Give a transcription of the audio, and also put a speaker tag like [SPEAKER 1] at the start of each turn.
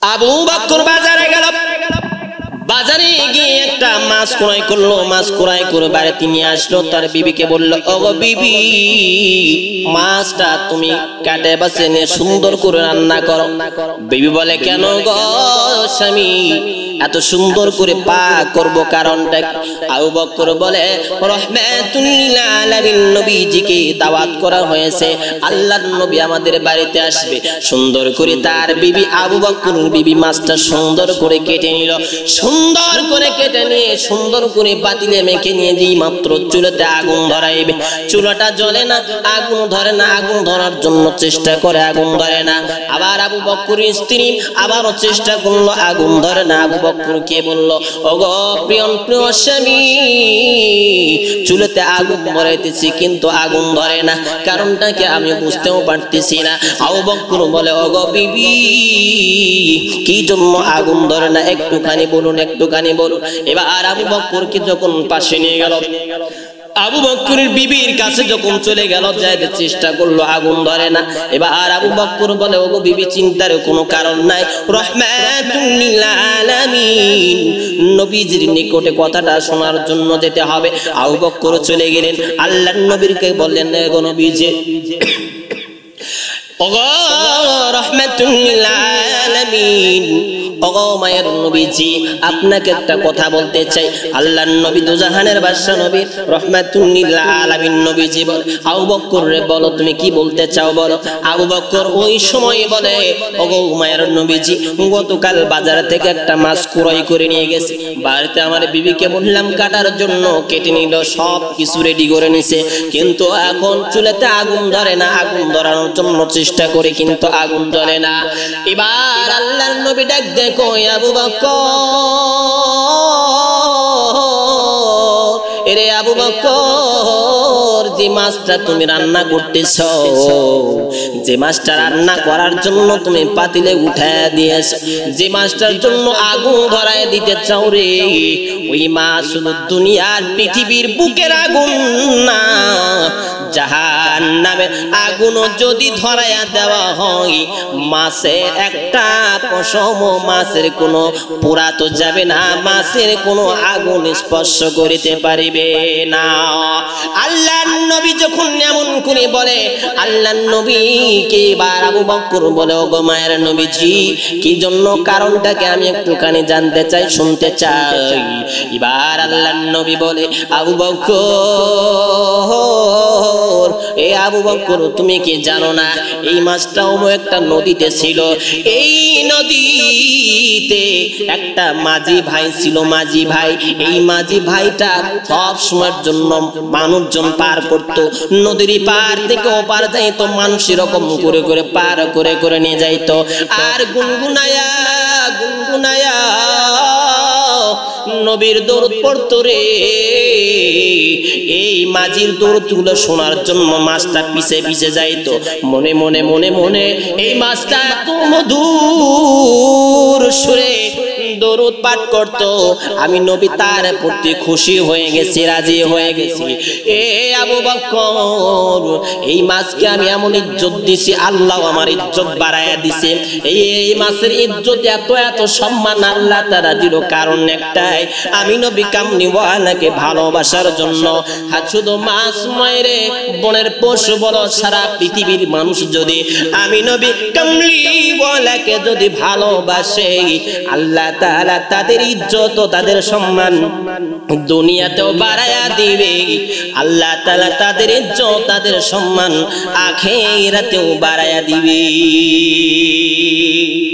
[SPEAKER 1] আবু বকর বাজারে গেল। বাজারে গিয়ে একটা মাছ ক্রয় করলো। মাছ ক্রয় করে বাড়িতে নিয়ে আসলো। তার বিবিকে বলল, ও গো বিবি, মাছটা তুমি কাটে বাছে নিয়ে সুন্দর করে রান্না করো। বিবি বলে, কেন গো স্বামী, এত সুন্দর করে পাক করব কারণটা কি? আবু বকর বলে, রাহমাতুল লিল আলামিন নবীজিকে দাওয়াত করা হয়েছে, আল্লাহর নবী আমাদের বাড়িতে আসবে। সুন্দর করে তার বিবি আবু বকর বিবি মাছটা সুন্দর করে কেটে নিল। সুন্দর করে কেটে নিয়ে সুন্দর করে পাতিলে মেখে নিয়ে যেই মাত্র চুলাতে আগুন ধরাইবে, চুলাটা জ্বলে না, আগুন ধরে না। আগুন ধরার জন্য চেষ্টা করে, আগুন ধরে না। আবার আবু বকরের স্ত্রী আবারও চেষ্টা করলো, আগুন ধরে না। আবু বকর কে বলল, ওগো প্রিয় স্বামী, চুলাতে আগুন ধরাইতেছি কিন্তু আগুন ধরে না, কারণটা কি আমি বুঝতেও পারতেছি না। আবু বকর বলে, ওগো বিবি, কি জন্য আগুন ধরে না একটুখানি বলুন, একটুখানি বলুন। এবার আবু বকরকে যখন পাশে নিয়ে গেল, আবু বকরের বিবির কাছে যখন চলে গেল, যাইতে চেষ্টা করলো, আগুন ধরে না। এবার আবু বকর বলে, ওগো বিবি, চিন্তার কোনো কারণ নাই, রাহমাতুল লিল আলামিন নবীজির নিকটে কথাটা শোনার জন্য যেতে হবে। আবু বকর চলে গেলেন, আল্লাহর নবীকে বললেন, গো নবীজি, ওগো রাহমাতুল লিল আলামিন, ওগো মায়ের নবীজি, আপনাকে একটা কথা বলতে চাই। আল্লাহর নবী দুজাহানের বাদশা নবী রাহমাতুল লিল আলামিন নবীজি বলে, আবু বকর রে বলো, তুমি কি বলতে চাও বলো। আবু বকর ওই সময় বলে, ওগো মায়ের নবীজি, গতকাল বাজার থেকে একটা মাছ ক্রয় করে নিয়ে গেছে, বাড়িতে আমার বিবিকে বললাম কাটার জন্য, কেটে নিল, সব কিছু রেডি করে নিছে, কিন্তু এখন চুলাতে আগুন ধরে না। আগুন ধরানোর জন্য চেষ্টা করে কিন্তু আগুন জ্বলে না। এবার আল্লাহর নবী ডাক দেখো, আবু বকর, এরে আবু বকর, যে মাছটা তুমি রান্না করতেছ, যে মাছটা রান্না করার জন্য তুমি পাতিলে উঠায় দিয়েছো, যে মাছটার জন্য আগুন ধরায় দিতে চাও রে, ওই মাছ শুধু দুনিয়ার পৃথিবীর বুকের আগুন না, জাহান্নামের আগুনও যদি ধরায়া দেওয়া হয়, মাছের একটা পশম মাছের কোনো পোড়া তো যাবে না, মাছের কোনো আগুন স্পর্শ করিতে পারিবে না। আল্লাহর নবী যখন এমন করে বলে, আল্লাহর নবীকে এবার আবু বকর বলে, ওগো মায়ের নবীজি, কি জন্য, কারণটাকে আমি একটুখানি জানতে চাই, শুনতে চাই। এবার আল্লাহর নবী বলে, আবু বকর, এ আবু বকর, তুমি কি জানো না, এই মাছটাও একটা নদীতে ছিল, এই নদীতে একটা মাঝি ভাই ছিল, মাঝি ভাই, এই মাঝি ভাইটা সব সময়ের জন্য মানুষজন পার করত, নদীর পার থেকে ওপার যাইতো, মানুষ এরকম করে করে পার করে করে নিয়ে যাইতো, আর গুনগুনায়া গুনগুনায়া নবীর দরুদ পড়তো রে। এই মাঝির দরুদগুলো শোনার জন্য মাছটা পিছে পিছে যাইতো, মনে মনে মনে মনে এই মাছটা এত মধুর সুরে দরুদ পাঠ করতো, আমি নবী তার প্রতি খুশি হয়ে গেছি, রাজি হয়ে গেছি। এ আবু বকর, এই মাছকে আমি এমন ইজ্জত দিছি, আল্লাহ আমার ইজ্জত বাড়াইয়া দিছে। এই মাছের ইজ্জত এত এত সম্মান আল্লাহ তারা দিল, কারণ একটাই, আমি নবী কামলিওয়ালাকে ভালোবাসার জন্য। আর শুধু মাছ মায়েরে বনের পশু বলো, সারা পৃথিবীর মানুষ যদি আমি নবী কামলিওয়ালাকে যদি ভালোবাসে, আল্লাহ তাআলা তাদের ইজ্জত, তাদের সম্মান দুনিয়াতেও বাড়ায়া দিবে, আল্লাহ তাআলা তাদের ইজ্জত, তাদের সম্মান আখিরাতেও বাড়ায়া দিবে।